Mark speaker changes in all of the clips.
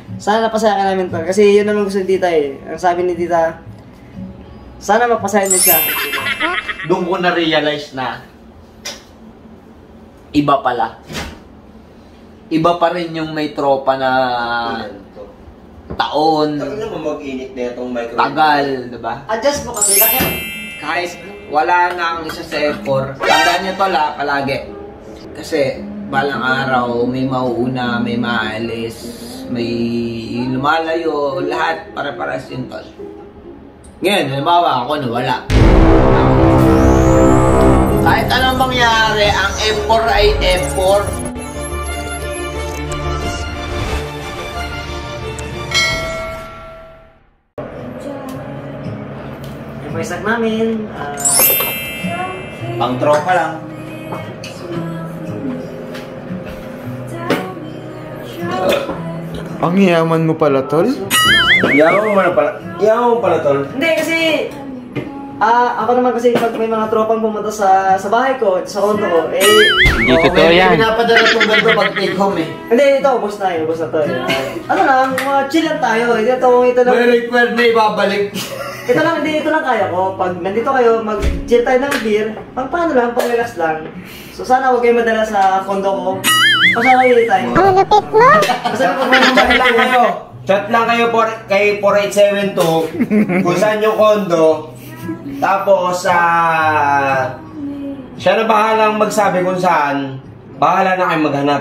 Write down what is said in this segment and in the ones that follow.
Speaker 1: Sana napasaya ka namin, tol. Kasi yun naman gusto ni tita eh. Ang sabi ni tita, sana mapasaya din siya.
Speaker 2: Doon ko na-realize na iba pala. Iba pa rin yung may tropa na taon,
Speaker 3: Tagal naman mag-init na itong microwave.
Speaker 2: tagal, diba?
Speaker 1: Adjust mo kasi, laki.
Speaker 2: Kahit wala na ang isa sa effort, tandaan nyo to palagi. Kasi balang araw, may mauuna, may maalis, may lumalayo, lahat para-paras yun tol. Ngayon, halimbawa ako nawala. Kahit anong mangyari, ang effort ay effort.
Speaker 1: Yung paisag namin,
Speaker 2: Pang tropa lang.
Speaker 4: Ang yaman mo pala, tol.
Speaker 3: Yaman mo pala, tol.
Speaker 1: hindi kasi, ako naman kasi pag may mga tropang pumunta sa bahay ko, sa condo ko,
Speaker 4: Hindi totoo yan.
Speaker 2: May pinapadala itong ganito pag take home eh.
Speaker 1: hindi, ito, ubos na to. Ano lang, chill lang tayo. Ito lang.
Speaker 2: May required na ibabalik.
Speaker 1: Ito lang kaya ko. Pag nandito kayo, mag-chill tayo ng beer, paano lang, pang-relax lang. So sana huwag kayo madala sa condo ko. Pasama kayo tayo.
Speaker 5: Ang lupit mo!
Speaker 3: Chat lang kayo. Chat lang kayo kay 4872 kung saan yung condo. Tapos, siya na bahalang magsabi kung saan. Bahala na kayo maghanap.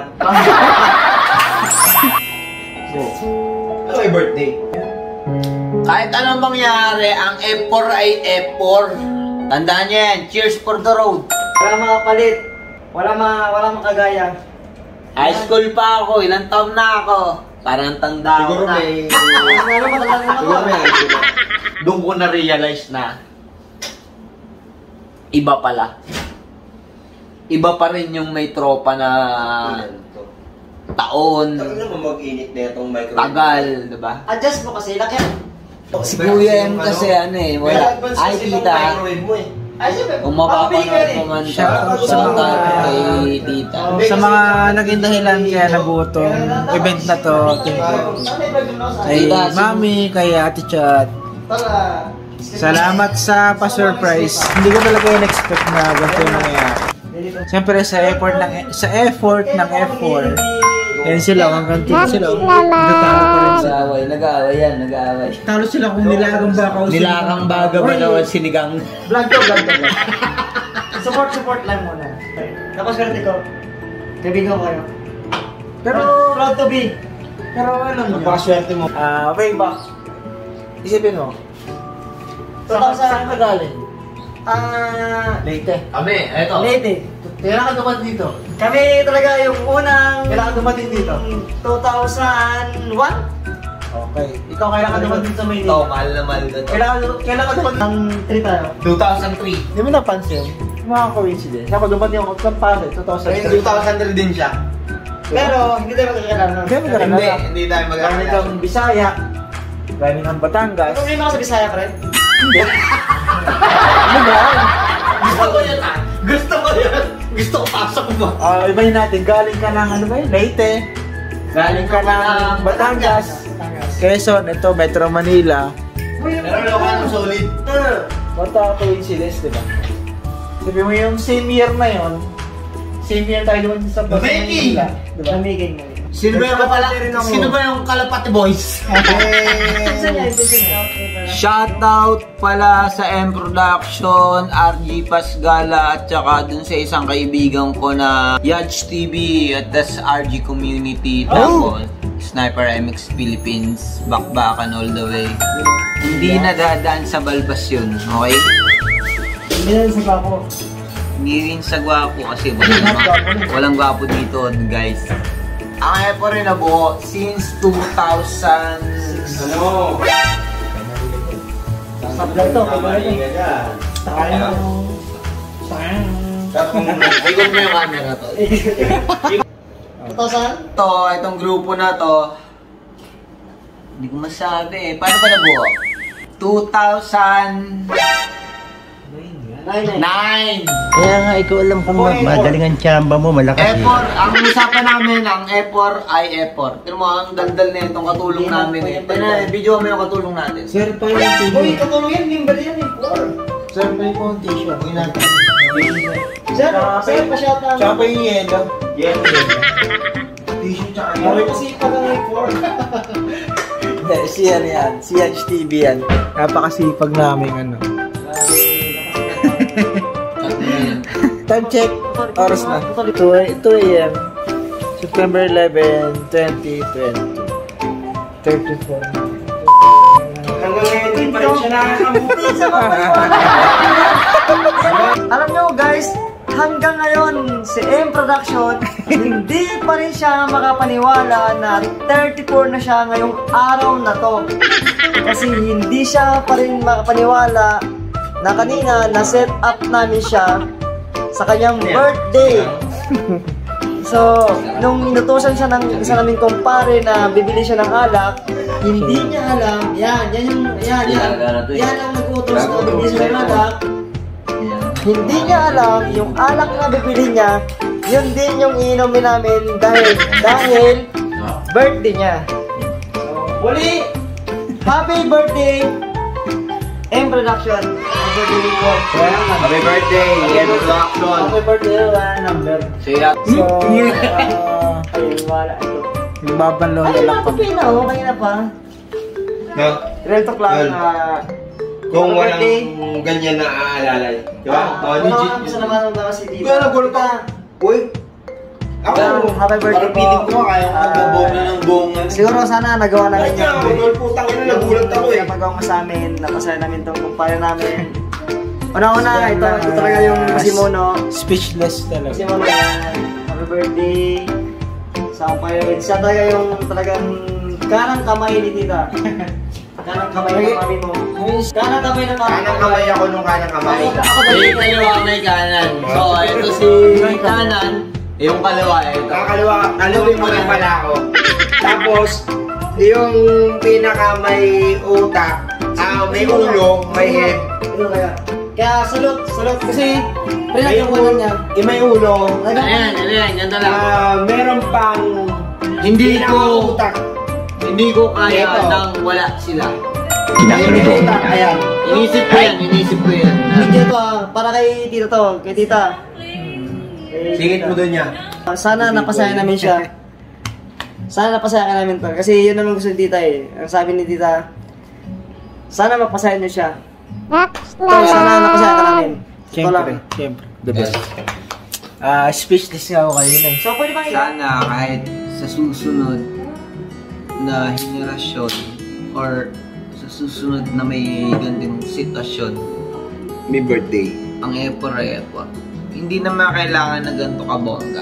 Speaker 3: Ano yung birthday?
Speaker 2: Kahit anong mangyari, ang effort ay effort. Tandaan niyo yan. Cheers for the road.
Speaker 1: Wala makapalit. Wala makagaya.
Speaker 2: High school pa ako. Ilang taon na ako. Parang tanda
Speaker 3: Siguro
Speaker 2: ako na.
Speaker 3: may...
Speaker 1: Siguro
Speaker 3: may
Speaker 2: Doon ko na-realize na iba pala. Iba pa rin yung may tropa na taon,
Speaker 3: Tagal naman mag-init na itong microwave.
Speaker 2: tagal, diba?
Speaker 1: Adjust mo kasi, laki.
Speaker 2: Si Kuya M kasi ano eh, wala. Ay, tita.
Speaker 1: Ay, siyempre.
Speaker 2: Kung mapapanood mo man siya, shoutout kay tita.
Speaker 4: Sa mga naging dahilan kaya nabuo tong event na to, kay Mami, kay Ate Chat. Salamat sa pa-surprise. Hindi ko talaga in-expect na ganito yung nangyayari. Siyempre sa effort ng effort. Yan sila, hanggang tito sila. Nagtatawa pa rin sila.
Speaker 2: Nag-aaway yan, nag-aaway.
Speaker 4: Talo sila kung nilagang baka o
Speaker 2: Nilagang baga ba naman sinigang?
Speaker 1: Vlog to. Support lang muna. Tapos swerte ko. Kaibigan ko kayo.
Speaker 4: Pero,
Speaker 1: Proud to be.
Speaker 4: pero alam nyo.
Speaker 3: Napakaswerte mo.
Speaker 4: Way back. Isipin mo.
Speaker 1: 2000.
Speaker 4: Saan ka galing?
Speaker 1: Leyte.
Speaker 2: Kami, eto.
Speaker 1: Leyte.
Speaker 4: Kailan ka dumating dito?
Speaker 1: Kami talaga yung unang...
Speaker 4: Kailan ka dumating dito?
Speaker 1: 2001?
Speaker 4: Okay. Ikaw kailan ka dumating sa
Speaker 2: Ito,
Speaker 4: Maynila?
Speaker 2: mahal na mahal ko to.
Speaker 4: Kailan ka dumating?
Speaker 1: Ang 3 tayo.
Speaker 2: 2003.
Speaker 4: Hindi mo napansin? Mga coincidence. Ako dumating ako sa Pasay, 2003.
Speaker 3: 2000 din siya.
Speaker 1: Pero hindi tayo magkakilala.
Speaker 4: Hindi mo
Speaker 2: Hindi,
Speaker 4: kakilala.
Speaker 2: hindi tayo
Speaker 4: Galing
Speaker 2: mag-aaway.
Speaker 4: kang Bisaya. Galing kang Batangas.
Speaker 1: Ano may mga sa Bisaya pa rin?
Speaker 4: Ano ba?
Speaker 2: Gusto ko yan ah. Gusto ko yan. Gusto ko pasok mo.
Speaker 4: Ibahin natin. Galing ka ng ano ba yun? Leyte. Galing ka ng Batangas. Quezon. Ito, Metro Manila.
Speaker 2: Pero wala ka ng solid.
Speaker 4: What a coincidence, di ba? Sabi mo yung same year na yun. Same year tayo naman sa Metro
Speaker 2: Becky!
Speaker 4: Manila. Di ba?
Speaker 1: Namigay mo.
Speaker 2: Sino ba yung Kalapati Boys? Shoutout pala sa M Production, RG Pasgala at saka dun sa isang kaibigan ko na Yaj TV at tas RG Community tapos Sniper MX Philippines, bakbakan all the way. Hindi nadadaan sa balbas yun, okay?
Speaker 1: Hindi na sa ako.
Speaker 2: Hindi rin sa gwapo kasi walang gwapo dito guys. Ang effort rin nabuo since 2006.
Speaker 3: Ano?
Speaker 1: Sa vlog to,
Speaker 3: Mali
Speaker 1: pagkakita.
Speaker 3: ka dyan.
Speaker 2: Ikot mo yung camera to.
Speaker 1: 2000?
Speaker 2: Itong grupo na to, hindi ko masabi eh. Paano pa nabuo? 2000...
Speaker 1: 9.
Speaker 5: Kaya nga, ikaw alam kung madaling ang tsamba mo, malakas eh.
Speaker 2: Effort, ang usapan namin, ang effort ay effort. Pero mo, ang daldal na itong katulong namin eh. Video mo yung katulong natin.
Speaker 4: Sir, pa yung tissue.
Speaker 1: Uy, katulong yan, member yan eh.
Speaker 4: Sir, pa yung tissue. Huwag natin.
Speaker 1: Sir, pa-shout out.
Speaker 4: Tsaka pa yung yellow.
Speaker 3: Tissue tsaka
Speaker 1: Sabi kasi pag ang effort.
Speaker 4: Si yan. Si Yads TV yan. Napakasipag namin ano. Time check. Oras na. 2 a.m. September 11, 2020. 34.
Speaker 3: Hanggang ngayon, di pa rin siya nakakamuti.
Speaker 1: Alam nyo guys, hanggang ngayon si M Production hindi pa rin siya makapaniwala na 34 na siya ngayong araw na to. Kasi hindi siya pa rin makapaniwala na kanina na-set up namin siya sa kanyang birthday. So, nung inutusan siya ng isa naming kumpare na bibili siya ng alak, hindi niya alam, yan ang nag-utos na bibili siya ng alak. Hindi niya alam, yung alak na bibili niya, yun din yung iinumin namin dahil birthday niya. So, muli, happy birthday, M Production. Happy birthday report.
Speaker 3: Happy birthday, M Production.
Speaker 1: Happy birthday, wala number.
Speaker 2: Siya.
Speaker 4: So,
Speaker 1: Ayun, wala ito.
Speaker 4: nagbabanlaw na
Speaker 1: Ay,
Speaker 4: lang kami.
Speaker 1: nakapin na, oh, kanina pa.
Speaker 3: No?
Speaker 1: 12 o'clock
Speaker 3: Yun.
Speaker 1: na...
Speaker 3: Kung
Speaker 1: Happy
Speaker 3: walang
Speaker 1: birthday.
Speaker 3: ganyan na aalala. Di ba? Legit.
Speaker 1: Gusto naman ng mga si Tita.
Speaker 3: Kaya nagulat ako. Uy! Ako!
Speaker 1: Happy birthday
Speaker 3: Parang piling
Speaker 1: po.
Speaker 3: ko kaya magbabaw na ng buong ano.
Speaker 1: Siguro sana nagawa namin
Speaker 3: Kaya,
Speaker 1: yan.
Speaker 3: magol putang ina, nagulat ako eh.
Speaker 1: Napagawa mo sa amin, napasaya namin itong kumpare namin. Una-una, ito talaga yung Simono.
Speaker 4: Speechless talaga.
Speaker 1: Simono, happy birthday. Sa kumpare namin. Siya talaga yung talagang kanang kamay ni Tita. Kanang kamay ng mami mo. Kanang kamay ng mami mo.
Speaker 3: Kanang kamay ako nung kanang kamay.
Speaker 1: Ako
Speaker 2: May
Speaker 1: talaga.
Speaker 2: kaliwa may kanan. So, ito si kanan. Yung kaliwa, ito.
Speaker 3: Kakaliwa, alawin mo rin pala ako. Tapos, yung pinaka may utak, may ulo, may head.
Speaker 1: Ito kaya. Kaya salute kasi
Speaker 3: May
Speaker 1: pinag-yung ko niya.
Speaker 3: may ulo.
Speaker 2: Ayan, ganito lang.
Speaker 3: Meron pang
Speaker 2: Hindi ko,
Speaker 3: utak.
Speaker 2: hindi ko kaya
Speaker 3: Ito.
Speaker 2: nang wala sila.
Speaker 3: May utak, ayan.
Speaker 2: Inisip ko yan.
Speaker 1: Video to para kay Tita to, kay Tita.
Speaker 3: Singit mo doon niya.
Speaker 1: Sana napasaya namin siya. Sana napasaya ka namin to. Kasi yun naman gusto ni Tita eh. Ang sabi ni Tita, sana mapasaya niyo siya. Sana napasaya ka namin. Ito lang.
Speaker 4: Siyempre. The best. Speechless nga ako kanina eh.
Speaker 1: So pwede ba
Speaker 2: Sana kahit sa susunod na henerasyon or sa susunod na may ganitong sitwasyon,
Speaker 3: May birthday.
Speaker 2: ang effort ay effort. Hindi naman kailangan na ganito kabongga.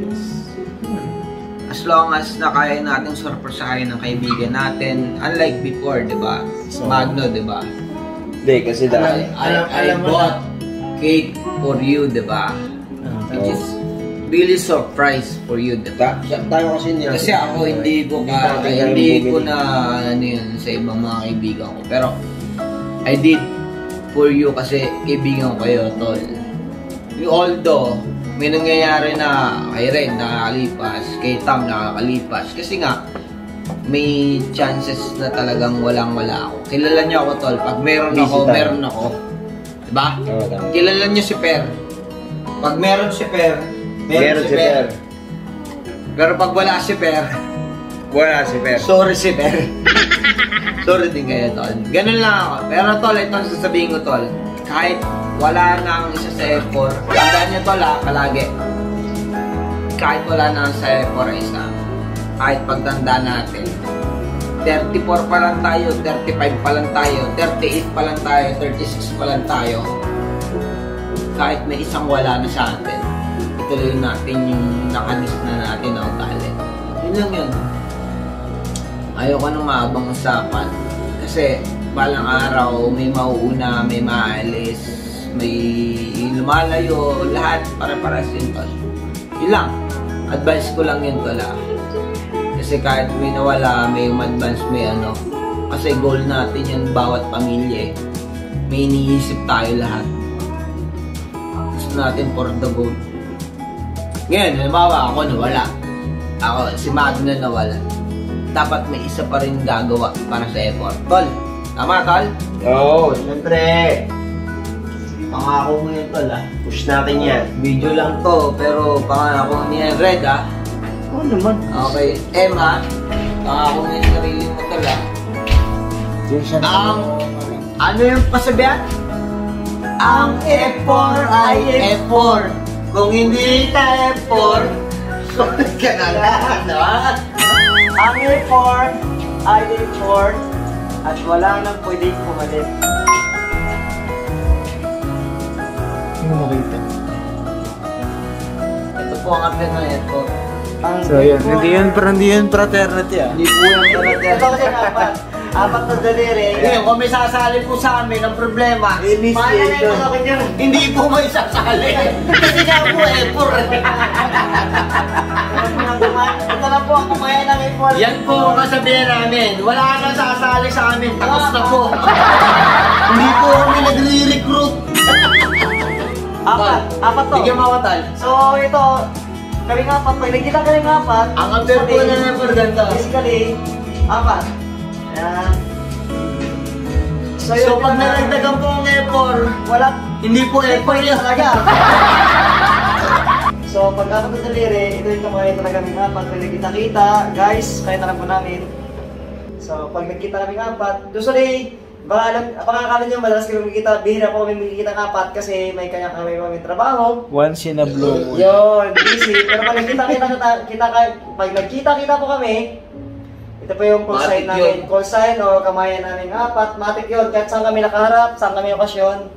Speaker 2: As long as na kaya natin surpresahin ng kaibigan natin, unlike before, di ba? Magno, di ba?
Speaker 3: Hindi, kasi
Speaker 2: I bought cake for you, di ba? Which is really surprise for you, di ba?
Speaker 3: tayo kasi niya.
Speaker 2: Kasi ako hindi ko na ano yun sa ibang mga kaibigan ko. Pero I did for you kasi kaibigan ko kayo, tol. Although may nangyayari na kay Red nakakalipas, kay Tam nakakalipas. Kasi nga may chances na talagang walang-wala ako. Kilala niyo ako, tol. Pag meron ako. Diba? Kilala niyo si Per. Pag meron si Per, meron si Per. Pero pag wala si Per,
Speaker 3: Wala si Per.
Speaker 2: sorry si Per. Sorry din kayo, tol. Ganun lang ako. Pero tol, ito ang sasabihin ko, tol. Kahit wala na ang isa sa effort, tandaan niyo, tol, palagi. Kahit wala na ang sa effort ang isa, kahit pagtanda natin, 34 pa lang tayo, 35 pa lang tayo, 38 pa lang tayo, 36 pa lang tayo, kahit may isang wala na sa atin, ituloy natin yung nakanis na natin na ugali. Yun lang yun. Ayoko nang maabang usapan. Kasi balang araw, may mauuna, may maalis, may lumalayo, lahat para-para simple. Yun lang. Advice ko lang yun pala. Kasi kahit may nawala, may umadvance, may ano. Kasi goal natin yun, bawat pamilya eh. May iniisip tayo lahat. gusto natin for the goal. Ngayon, halimbawa ako nawala. Si Mado na nawala. Dapat may isa pa rin gagawa para sa effort. Tol, tama tol?
Speaker 3: Oo, syempre. Pangako mo yun, tol, ah. Push natin yan.
Speaker 2: Video lang to, pero pangako mo yan, Red, ah.
Speaker 1: Oo naman.
Speaker 2: Okay, Emma, pangako mo yung sarili mo, tol, ah. Ano yung pasabihan? Ang F4 ay F4. Kung hindi ka F4, sulit ka na lang, no?
Speaker 1: Ang A4 ay A4 at wala nang pwedeng pumalit.
Speaker 4: Hindi mo makita.
Speaker 2: Ito po ang apel ng F4.
Speaker 4: So yun, hindi yun fraternity ah.
Speaker 2: Hindi po yung talaga.
Speaker 1: Ito kasi apat na daliri.
Speaker 2: Ngayon, kung may sasali po sa amin, ang problema,
Speaker 1: Initiation.
Speaker 2: hindi po may sasali. Kasi nga po F4.
Speaker 1: Ito na po ang kumain ng A4.
Speaker 2: Yan po ang kasabihan namin. Wala nang sasali sa amin. Tapos na po. Hindi po kami nagre-recruit.
Speaker 1: Apat to.
Speaker 2: Bigyan mo ako, Tal.
Speaker 1: So ito, kami nga apat. Pag nagkita kami nga apat,
Speaker 2: Ang apel po na F4 ganito.
Speaker 1: basically, apat. Ayan.
Speaker 2: So pag naragdagan po ang F4,
Speaker 1: wala,
Speaker 2: hindi po F4 yun.
Speaker 1: talaga. So, pag apat na daliri, ito yung kamay talaga ng apat. Pag nagkita-kita, guys, kaya na lang po namin. So, pag nagkita kami ng apat, usually, baka akala nyo, madalas kami magkita, bihira po kami magkita ng apat kasi may kanya-kami trabaho.
Speaker 4: Once in a blue moon.
Speaker 1: Yun, busy. Pero pag nagkita-kita po kami, ito po yung call sign
Speaker 2: Matik
Speaker 1: namin.
Speaker 2: yun.
Speaker 1: Call sign o kamayan namin ng apat. Matik yun. Kahit saan kami nakaharap, saan kami okasyon.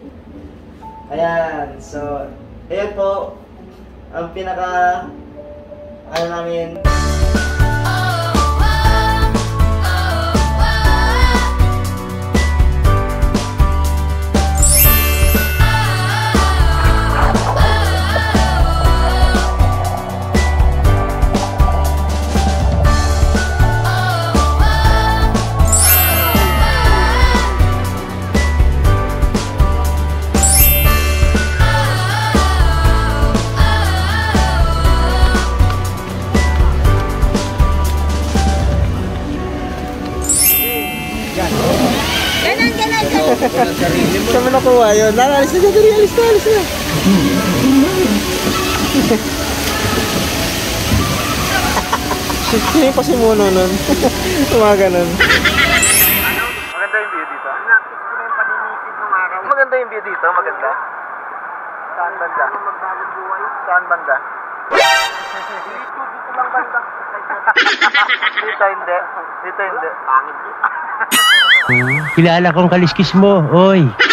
Speaker 1: Ayan. So, ayan po. Ang pinaka, ano namin.
Speaker 4: Saan mo nakuha yun? Alis na dyan, alis na. Sino yung pasimuno nun? Umaga nun. Maganda yung view dito? Maganda yung view dito? Maganda? Saan banda? Saan banda? Dito lang banda. Dito hindi. Dito hindi. Pangit.
Speaker 5: Kilala kong kaliskis mo, oy.